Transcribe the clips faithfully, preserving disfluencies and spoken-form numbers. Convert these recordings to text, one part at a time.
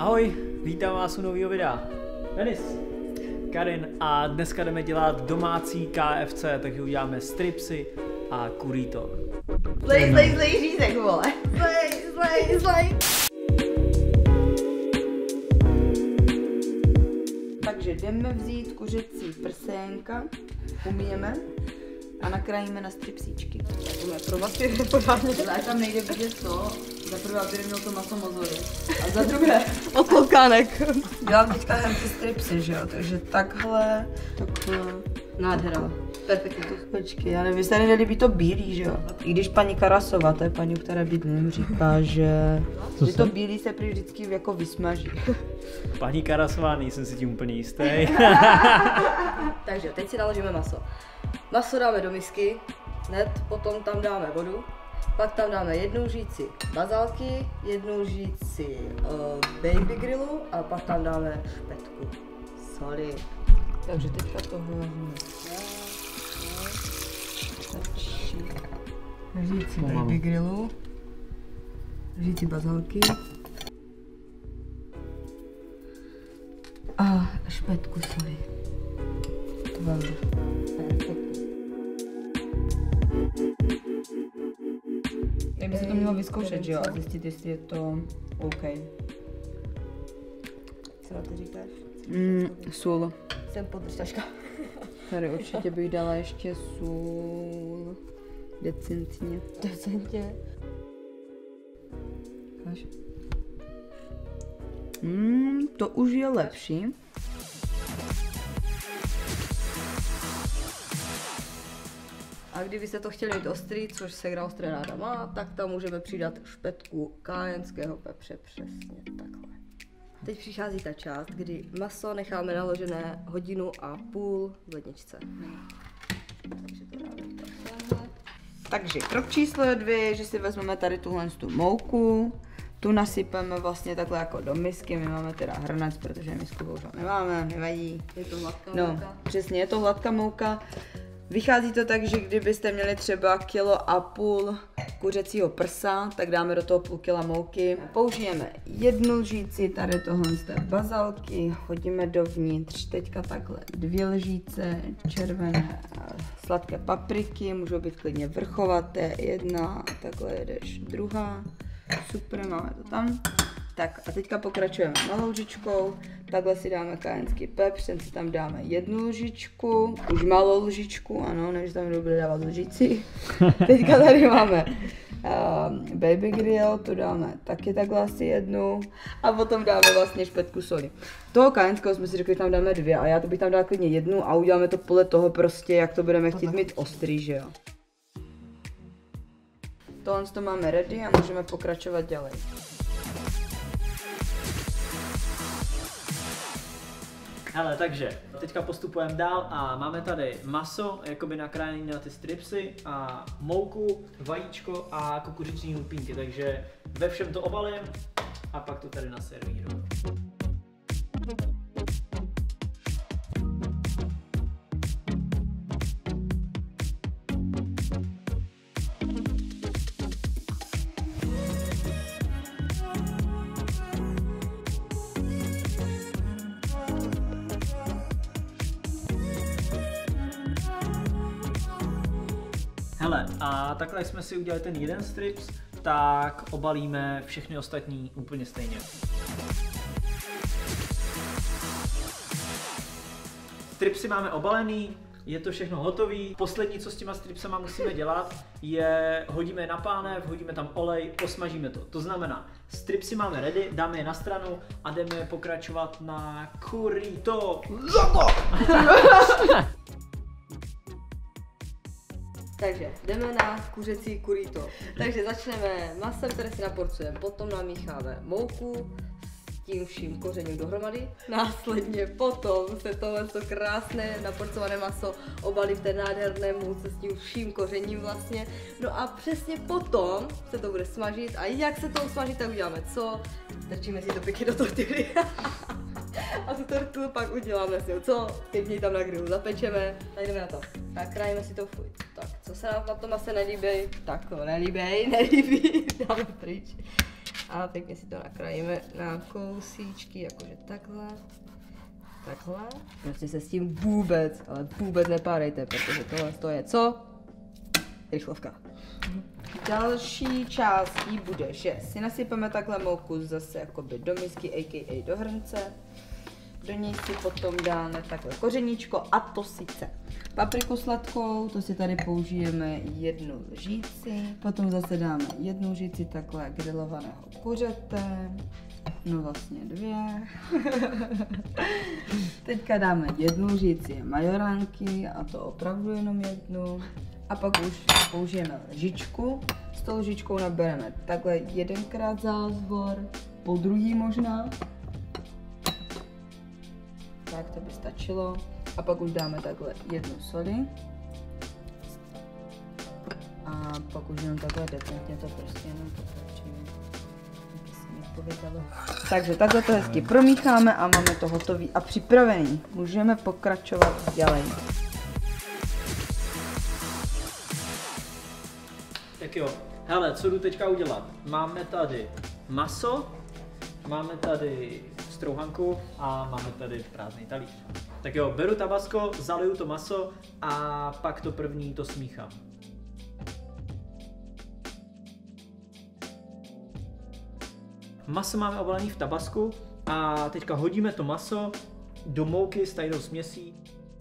Ahoj, vítám vás u nového videa. Denis, Karin a dneska jdeme dělat domácí K F C, takže uděláme stripsy a kurito. Zlej, zlej, zlej řízek, vole. Zlej, zlej, zlej. Takže jdeme vzít kuřecí prsénka, umyjeme a nakrájíme na stripsíčky. Budeme pro masky pořádně. Ale tam nejde vidět to, za prvé, aby neměl to maso mozory. A za druhé, otloukánek. Dělám teďka jen ty stripsy, že jo, takže takhle, takhle. Nádhera. Perfektně. Počkej, ale vy se tady nelíbí to bílý, že jo? I když paní Karasová, to je paní, která bydlím, říká, že, že to bílý se prý vždycky jako vysmaží. Paní Karasová, nejsem si tím úplně jistý. Takže teď si naložíme maso. Maso dáme do misky, hned potom tam dáme vodu, pak tam dáme jednu lžíci bazalky, jednu lžíci uh, baby grillu a pak tam dáme špetku soli. Takže teďka tohle vezmeme. Lžíci baby grillu, lžíci bazalky a špetku soli. To vám tak by se to mělo vyzkoušet, že jo? A zjistit, jestli je to OK. Co na to říkáš? Mm, sůl. Jsem podržtačka. Tady určitě bych dala ještě sůl. Decentně. Decentně. Kaž. Mm, to už je lepší. A kdybyste to chtěli mít ostrý, což Segra ostré ráda má, tak tam můžeme přidat špetku kájenského pepře, přesně takhle. Teď přichází ta část, kdy maso necháme naložené hodinu a půl v ledničce. Takže to dáme takhle. Takže krok číslo dvě, že si vezmeme tady tuhle tu mouku, tu nasypeme vlastně takhle jako do misky, my máme teda hrnec, protože misku bohužel nemáme, nevadí. Je to hladká no, mouka? Přesně, je to hladká mouka. Vychází to tak, že kdybyste měli třeba kilo a půl kuřecího prsa, tak dáme do toho půl kila mouky. Použijeme jednu lžíci tady tohle z té bazalky, hodíme dovnitř teďka takhle dvě lžíce červené sladké papriky, můžou být klidně vrchovaté, jedna, takhle jedeš druhá, super, máme to tam. Tak a teďka pokračujeme malou lžičkou, takhle si dáme kájenský pepř, ten si tam dáme jednu lžičku, už malou lžičku, ano, než tam bude dávat lžici. Teďka tady máme uh, baby grill, tu dáme taky takhle asi jednu a potom dáme vlastně špetku soli. Toho kájenského jsme si řekli, že tam dáme dvě a já to bych tam dala klidně jednu a uděláme to podle toho prostě, jak to budeme chtít mít ostrý, že jo. Tohle to máme ready a můžeme pokračovat dělat. Hele, takže teďka postupujeme dál a máme tady maso, jakoby nakrájené na ty stripsy a mouku, vajíčko a kukuřiční lupínky, takže ve všem to obalím a pak to tady naservíruju. Hele, a takhle jsme si udělali ten jeden strips, tak obalíme všechny ostatní úplně stejně. Stripsy máme obalený, je to všechno hotový. Poslední, co s těma stripsama musíme dělat, je hodíme je na pánev, hodíme tam olej, posmažíme to. To znamená, stripsy máme ready, dáme je na stranu a jdeme pokračovat na kurito. Takže jdeme na kuřecí kurito. Takže začneme masem, které si naporcujeme, potom namícháme mouku s tím vším kořením dohromady. Následně potom se tohle krásné naporcované maso obalí v té nádherné mouce s tím vším kořením vlastně. No a přesně potom se to bude smažit a jak se to usmaží, tak uděláme co? Strčíme si to pěkně do tortily. A tu tortu pak uděláme si co? Pět dní tam na grilu zapečeme, tak jdeme na to. Tak krájíme si to fuj. Tak co se nám na tom asi nelíbí, tak to nelíbí, nelíbí, dáme pryč. A pěkně si to nakrájíme na kousíčky, jakože takhle. Takhle. Prostě se s tím vůbec, ale vůbec nepádejte, protože tohle to je co? Rychlovka. Další částí bude, že si nasypeme takhle mouku zase jakoby do misky, a k a do hrnce. Do něj si potom dáme takhle kořeníčko, a to sice papriku sladkou, to si tady použijeme jednu lžíci, potom zase dáme jednu lžíci takhle grilovaného kuřete, no vlastně dvě. Teďka dáme jednu lžíci majoránky, a to opravdu jenom jednu. A pak už použijeme lžičku, s tou lžičkou nabereme takhle jedenkrát zázvor, po druhý možná. Tak to by stačilo. A pak už dáme takhle jednu soli. A pak už jenom takhle decentně to prostě jenom pokračujeme. Aby se nepovědalo. Takže takhle to hezky promícháme a máme to hotový a připravený. Můžeme pokračovat dělej. Tak jo, hele, co jdu teďka udělat? Máme tady maso, máme tady strouhanku a máme tady prázdný talíř. Tak jo, beru tabasco, zaliju to maso a pak to první to smíchám. Maso máme obalené v tabasku a teďka hodíme to maso do mouky s tajnou směsí.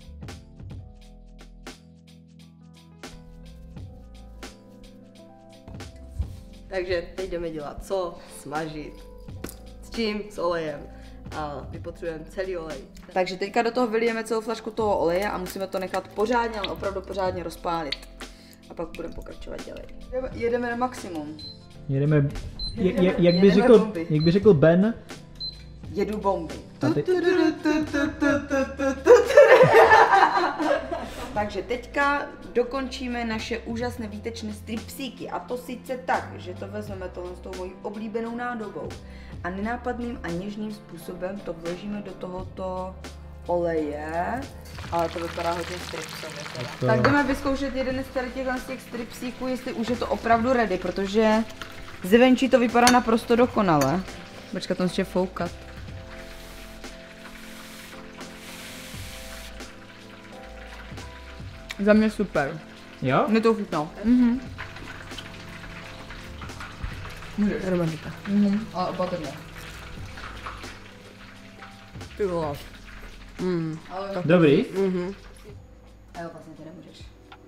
Takže teď jdeme dělat co? Smažit. S čím? S olejem. A my potřebujeme celý olej. Takže teďka do toho vylijeme celou flašku toho oleje a musíme to nechat pořádně, ale opravdu pořádně rozpálit. A pak budeme pokračovat dělej. Jedeme na maximum. Jedeme, je, je, jak, by jedeme řekl, bomby. jak by řekl Ben. Jedu bomby. Ty... Takže teďka dokončíme naše úžasné výtečné stripsíky, a to sice tak, že to vezmeme tohle s tou mojí oblíbenou nádobou a nenápadným a něžným způsobem to vložíme do tohoto oleje, ale to vypadá hodně stripsově. To... Tak jdeme vyzkoušet jeden z tady těch, z těch stripsíků, jestli už je to opravdu ready, protože zvenčí to vypadá naprosto dokonale. Počkat, to ještě foukat. Za mě super. Jo? Mě to chutnalo. Mhm. Romantika. Mhm. A opatrně. Ty vole. Mm. Dobrý. Mhm. A jo, vlastně ty nemůžeš.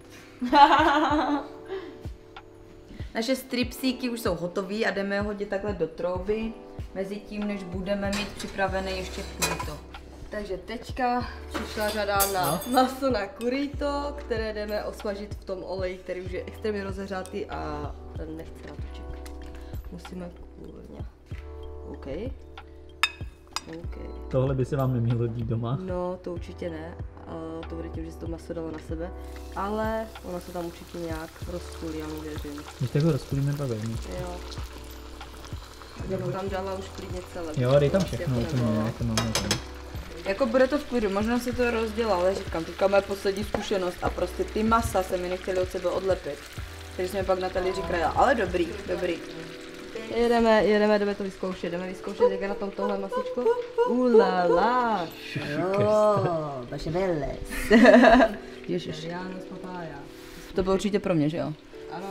Naše stripsíky už jsou hotový a jdeme je hodit takhle do trouby, mezi tím, než budeme mít připravené ještě kurito. Takže teďka přišla řada na maso na kurito, které jdeme osmažit v tom oleji, který už je extrémně rozehřátý a ten nechce na to čekat. Musíme kurně. OK. OK. Tohle by se vám nemělo dít doma. No, to určitě ne. A to bude tím, že se to maso dalo na sebe. Ale ono se tam určitě nějak rozpůlí, já mu věřím. Když tak ho rozpůlíme pak vejme. Jo. Já to tam dala už klidně celé. Jo, dej tam všechno, Jako to nebylo. ne, to máme tam. Jako bude to v klidu, možná se to rozdělá, ale říkám, teďka moje poslední zkušenost a prostě ty masa se mi nechtěly od sebe odlepit. Takže jsme pak na talíři krajila, ale dobrý, dobrý. Jedeme, jedeme, jdeme to vyzkoušet, jdeme vyzkoušet, jak je na tom tohle masičko. Ulala. Jo, vaše veles. Ježiš. Rianos papaya. To bylo určitě pro mě, že jo? Ano.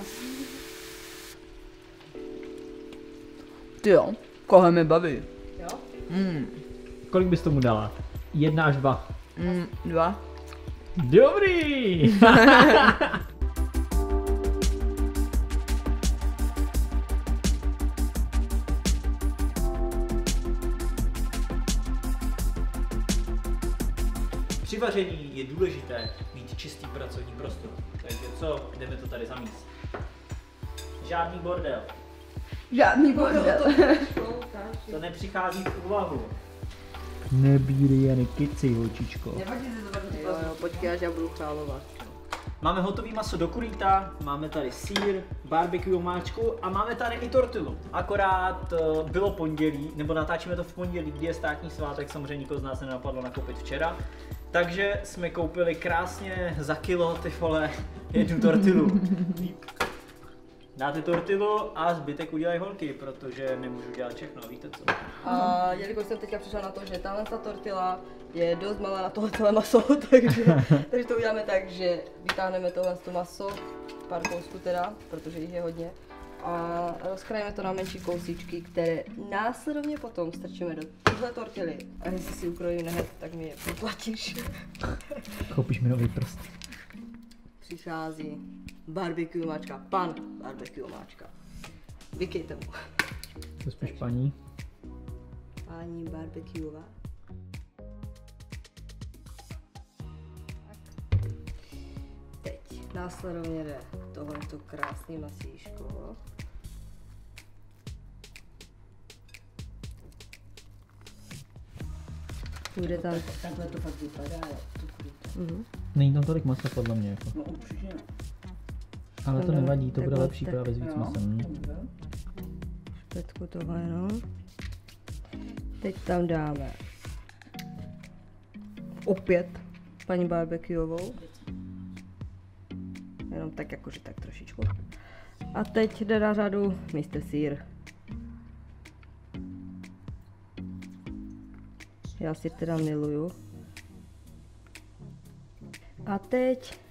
Ty jo, koho mi baví. Jo? Mm. Kolik bys tomu dala? Jedna až dva. Mm, dva. Dobrý! Při vaření je důležité mít čistý pracovní prostor. Takže co? Jdeme to tady zamíst. Žádný bordel. Žádný bordel. To nepřichází v úvahu. Nebírej jen kici, holčičko. Jo, jo, počkej, až já budu chálovat. Máme hotový maso do kurýta, máme tady sýr, barbecue omáčku a máme tady i tortilu. Akorát uh, bylo pondělí, nebo natáčíme to v pondělí, kdy je státní svátek, samozřejmě nikoho z nás nenapadlo nakoupit včera. Takže jsme koupili krásně za kilo, ty vole, jednu tortilu. Dáte tortilu a zbytek udělají holky, protože nemůžu dělat všechno, víte co? A jelikož jsem teďka přišla na to, že tahle ta tortila je dost malá na tohle celé maso, takže, takže to uděláme tak, že vytáhneme tohle to maso, pár kousků teda, protože jich je hodně, a rozkrajeme to na menší kousíčky, které následovně potom strčíme do téhle tortily. A jestli si ukrojím nehet, tak mi je poplatíš. Koupíš mi nový prst. Přichází barbecue máčka, pan barbecue máčka. Vykejte mu. To spíš paní. Paní barbecueová. Teď následovně jde tohleto krásný masíško. Bude tam... Takhle to fakt vypadá, jo. Mhm. Není tam tolik masa podle mě jako. No určitě ne. Ale to No, nevadí, to tak bude moc lepší tak. právě s víc Jo, masem. dobře. Špetku tohle, no. Teď tam dáme opět paní barbecueovou. Jenom tak jakože tak trošičku. A teď jde na řadu mister Sýr. Já si teda miluju. A teď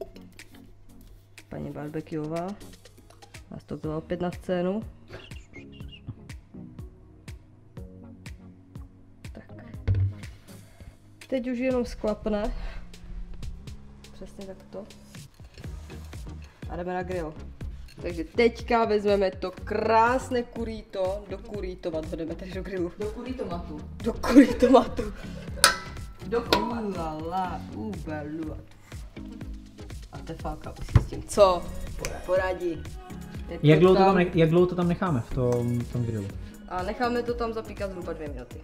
paní barbecueová nastoupila opět na scénu. Tak. Teď už jenom sklapne. Přesně takto. A jdeme na grill. Takže teďka vezmeme to krásné kurito, do kuritovat ho jdeme tady do grillu. Do kurý tomatu. Do kuritomatu. Do tomatu. Ulala, ubalu. A tefálka už si s tím co? Poradí. Je Jak dlouho, to tam- tam, ne- jak dlouho to tam necháme v tom, v tom grillu? A necháme to tam zapíkat zhruba dvě minuty.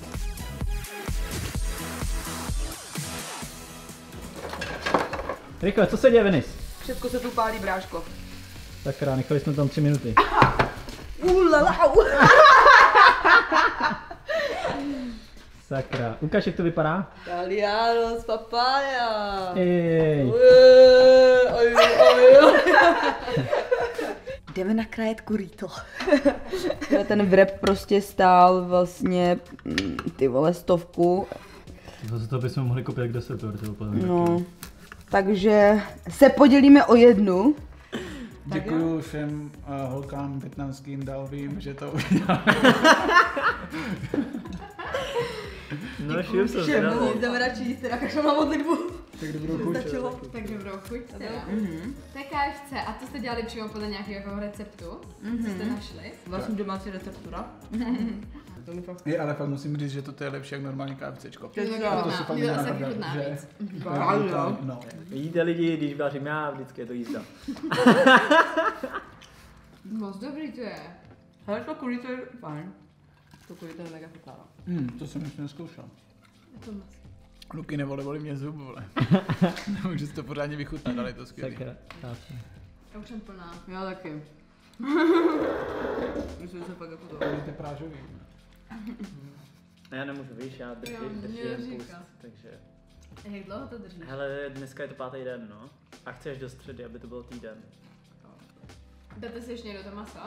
Rychle, co se děje, Venice? Všechno se tu pálí, bráško. Sakra, nechali jsme tam tři minuty. Ulala, Sakra, ukáž, jak to vypadá? Italiano z papaya. Ej. Ué, oj, oj, oj. Jdeme nakrájet kurito. Ten wrap prostě stál vlastně mm, ty vole stovku. Zase to bychom mohli koupit jak deset, jo, to úplně No, takže se podělíme o jednu. Děkuju všem uh, holkám větnamským, dal vím, že to udělám. No, šil jsem Všemu jdeme radši jíst, teda kašel na modlitbu. Tak dobrou chuť. Stačilo. Tak dobrou chuť teda. Mhm. To je K F C a to jste dělali přímo podle nějakého receptu, co jste našli. Vlastní domácí receptura. To mi fakt... Je, ale fakt musím říct, že toto je lepší jak normální KFCčko. To je No, to. To si fakt Lidla se nenahradá, chutná že? víc. No, no. Jíte lidi, když vařím já, vždycky je to jízda. Moc dobrý to je. Ale to kurito je fajn. To kurito je mega chutná. Hmm, to jsem ještě neskoušel. Je to moc. Luky, nevolevoli mě zub, vole. Nemůžu si to pořádně vychutnat, ale je to skvělý. Sakra, krásně. Já už jsem plná. Já taky. Myslím, že se fakt jako to. Budete prážový. Já nemůžu, víš, já Jo, držím, mě držím pust, říká. takže... A jak dlouho to držíš? Hele, dneska je to pátý den, no. A chci až do středy, aby to byl týden. Dáte si ještě do to maso?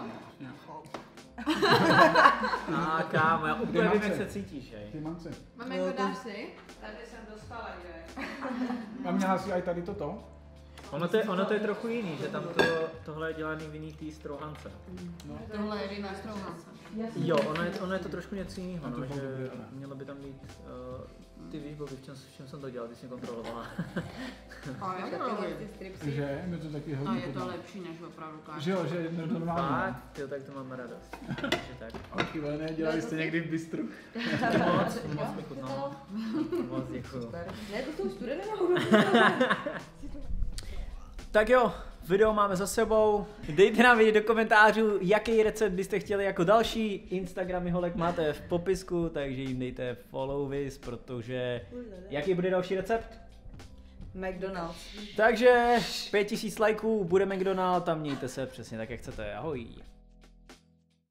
A kámo, já úplně Kde vím, máte? jak se cítíš, hej. Ty manci. Máme jako dáš si? Tady jsem dostala, že? A měla si aj tady toto? Ono to, je, ono to je trochu jiný, že tam to, tohle je dělaný v jiný tý strouhance. Tohle je jiná strouhance. Jo, ono je, ono je to trošku něco jiného, A to no, fakt že dobrý, ne? mělo by tam být, uh, ty víš, Bobby, v čem, v čem jsem to dělal, ty jsi mě kontrolovala. A jak Tyhle ty stripsy. Že? Mi to taky hodně je to chutná. lepší než opravdu káš. Že jo, že je normální. Fakt, jo, tak to máme radost. Takže tak. Ok, ale ne, dělali jste někdy v bistru. Moc, moc mi chutnalo. Moc děkuju. Ne, to jsou studené Tak jo, video máme za sebou. Dejte nám vědět do komentářů, jaký recept byste chtěli jako další. Instagramy holek máte v popisku, takže jim dejte follow vis, protože jaký bude další recept? McDonald's. Takže pět tisíc lajků, bude McDonald a mějte se přesně tak, jak chcete. Ahoj.